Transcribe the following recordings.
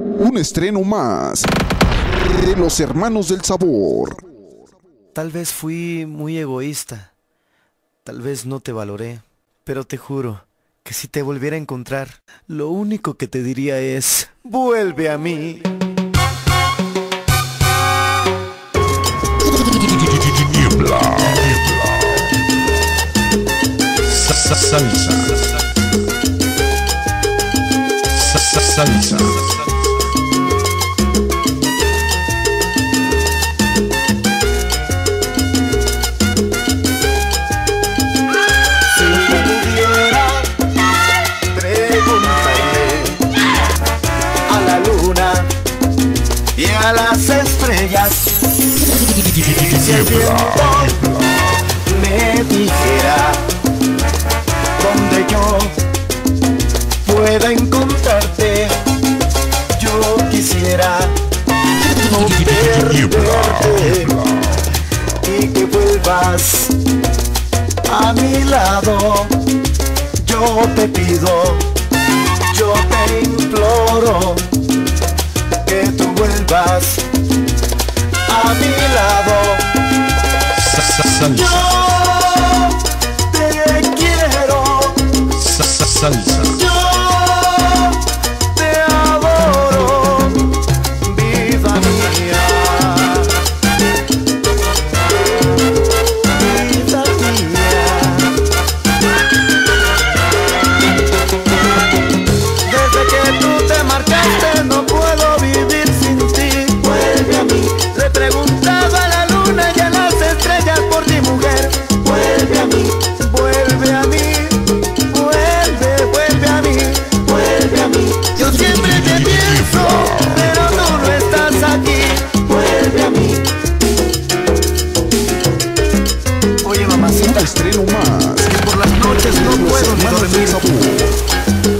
Un estreno más de los Hermanos del Sabor. Tal vez fui muy egoísta, tal vez no te valoré, pero te juro que si te volviera a encontrar, lo único que te diría es, vuelve a mí. Salsa. Salsa. Si te pudiera preguntarle a la luna y a las estrellas, si el viento me dijera donde yo pueda encontrarte, yo quisiera no perderte y que vuelvas a mi lado. Yo te pido, yo te imploro que tú vuelvas a mi lado. Yo te quiero, Salsa. yo te adoro, vida mía, vida mía. Desde que tú te marchaste no puedo vivir sin ti. Vuelve a mí. Le he preguntado a la luna y a las estrellas por ti, mujer. Vuelve a mí, vuelve a mí. Yo siempre te pienso, pero tú no estás aquí. Vuelve a mí. Oye, mamacita, Un estreno más que por las noches no de los puedo ni Hermanos del dormir. Sabor.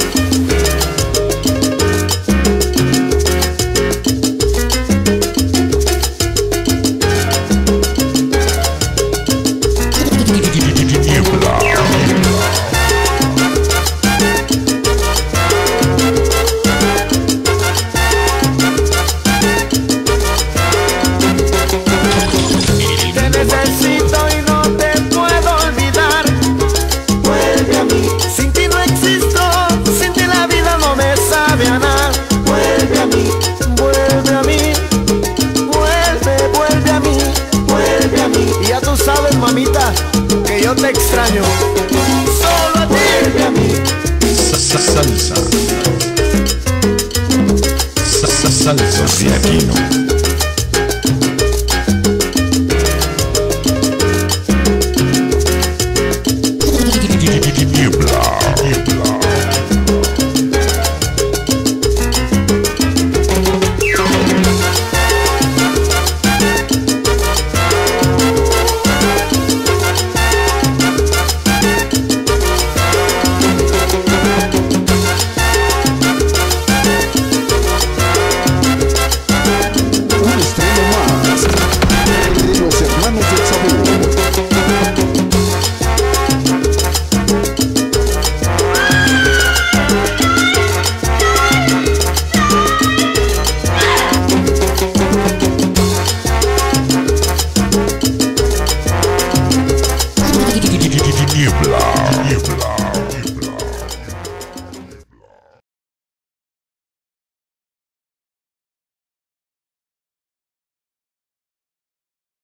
Te necesito y no te puedo olvidar. Vuelve a mí. Sin ti no existo, sin ti la vida no me sabe a nada. Vuelve a mí, vuelve a mí. Vuelve, vuelve a mí, vuelve a mí. Y ya tú sabes, mamita, que yo te extraño. Solo a ti. Vuelve a mí. Salsa. Salsa. Salsa.